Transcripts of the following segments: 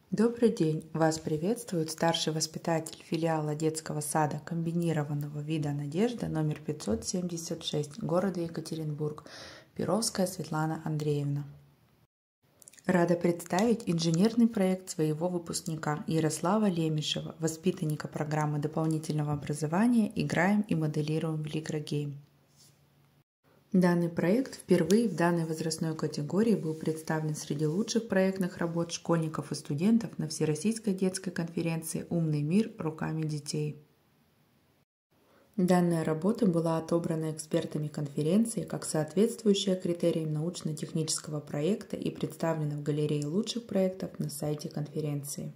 Добрый день! Вас приветствует старший воспитатель филиала детского сада комбинированного вида «Надежда» номер 576 города Екатеринбург, Перовская Светлана Андреевна. Рада представить инженерный проект своего выпускника Ярослава Лемешева, воспитанника программы дополнительного образования «Играем и моделируем в Ligro-Game». Данный проект впервые в данной возрастной категории был представлен среди лучших проектных работ школьников и студентов на Всероссийской детской конференции «Умный мир руками детей». Данная работа была отобрана экспертами конференции как соответствующая критериям научно-технического проекта и представлена в галерее лучших проектов на сайте конференции.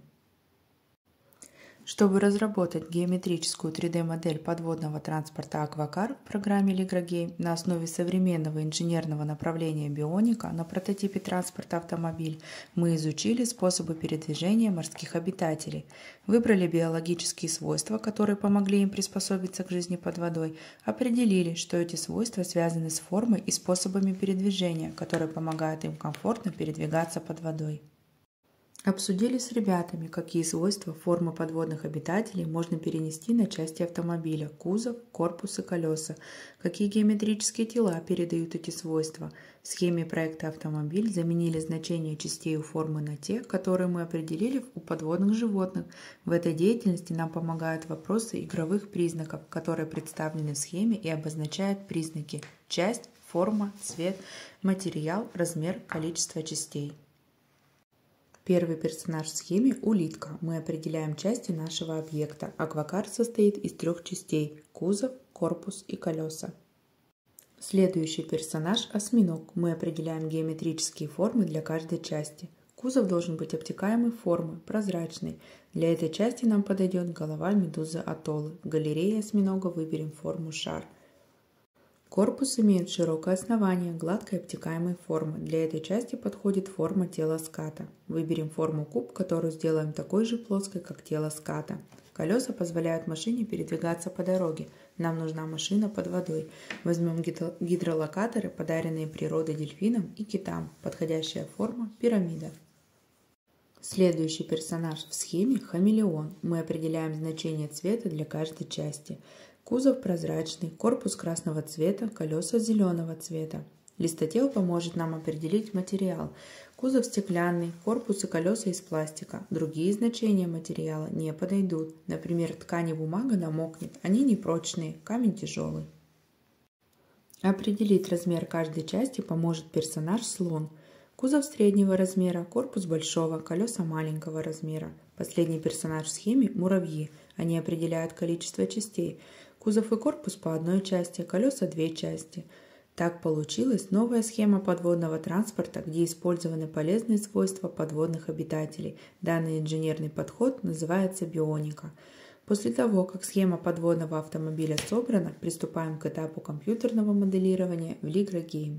Чтобы разработать геометрическую 3D-модель подводного транспорта «Аквакар» в программе Ligro-Game на основе современного инженерного направления бионика на прототипе транспорта «Автомобиль», мы изучили способы передвижения морских обитателей, выбрали биологические свойства, которые помогли им приспособиться к жизни под водой, определили, что эти свойства связаны с формой и способами передвижения, которые помогают им комфортно передвигаться под водой. Обсудили с ребятами, какие свойства формы подводных обитателей можно перенести на части автомобиля – кузов, корпус и колеса, какие геометрические тела передают эти свойства. В схеме проекта «Автомобиль» заменили значения частей у формы на те, которые мы определили у подводных животных. В этой деятельности нам помогают вопросы игровых признаков, которые представлены в схеме и обозначают признаки – часть, форма, цвет, материал, размер, количество частей. Первый персонаж в схеме – улитка. Мы определяем части нашего объекта. Аквакар состоит из 3 частей – кузов, корпус и колеса. Следующий персонаж – осьминог. Мы определяем геометрические формы для каждой части. Кузов должен быть обтекаемой формы, прозрачный. Для этой части нам подойдет голова медузы атоллы. В галерее осьминога выберем форму шар. Корпус имеет широкое основание, гладкой обтекаемой формы. Для этой части подходит форма тела ската. Выберем форму куб, которую сделаем такой же плоской, как тело ската. Колеса позволяют машине передвигаться по дороге. Нам нужна машина под водой. Возьмем гидролокаторы, подаренные природой дельфинам и китам. Подходящая форма – пирамида. Следующий персонаж в схеме – хамелеон. Мы определяем значение цвета для каждой части. Кузов прозрачный, корпус красного цвета, колеса зеленого цвета. Листотел поможет нам определить материал. Кузов стеклянный, корпус и колеса из пластика. Другие значения материала не подойдут. Например, ткань и бумага намокнет, они непрочные, камень тяжелый. Определить размер каждой части поможет персонаж слон. Кузов среднего размера, корпус большого, колеса маленького размера. Последний персонаж в схеме – муравьи. Они определяют количество частей. Кузов и корпус по одной части, колеса 2 части. Так получилась новая схема подводного транспорта, где использованы полезные свойства подводных обитателей. Данный инженерный подход называется бионика. После того, как схема подводного автомобиля собрана, приступаем к этапу компьютерного моделирования в Ligro-Game.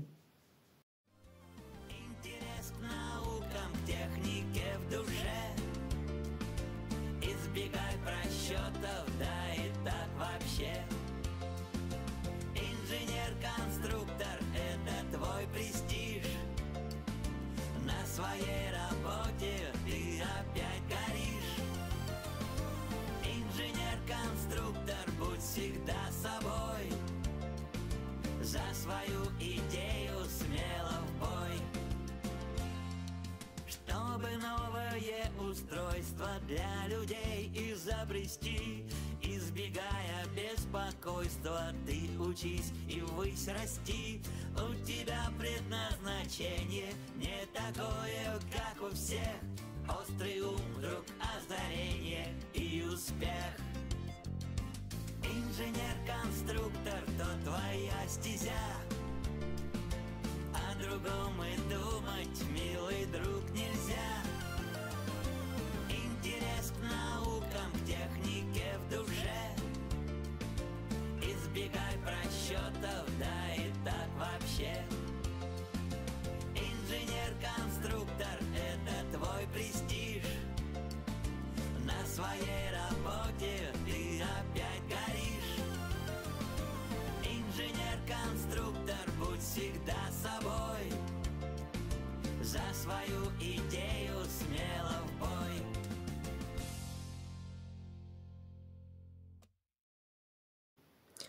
Инженер-конструктор – это твой престиж. На своей работе ты опять горишь. Инженер-конструктор, будь всегда собой. За свою идею смело в бой. Чтобы новое устройство для людей изобрести, избегая беспокойства, ты учись и ввысь расти. У тебя предназначение не такое, как у всех. Острый ум, вдруг озарение и успех. Инженер-конструктор, то твоя стезя. О другом и думать, милый друг, нельзя. Интерес к наукам, к технике в душе. Избегай просчетов, да и так вообще. Инженер-конструктор – это твой престиж. На своей работе ты опять горишь. Инженер-конструктор, будь всегда собой. За свою идею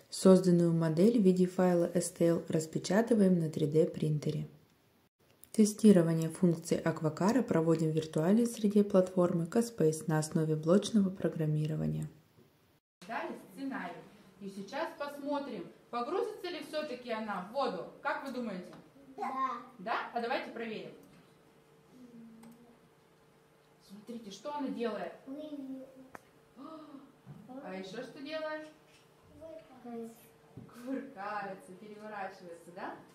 Созданную модель в виде файла STL распечатываем на 3D принтере. Тестирование функций Аквакара проводим в виртуальной среде платформы CoSpace на основе блочного программирования. Дали сценарий. И сейчас посмотрим, погрузится ли все-таки она в воду. Как вы думаете? Да. Да? А давайте проверим. Смотрите, что она делает. А еще что делает? Кувыркается, переворачивается, да?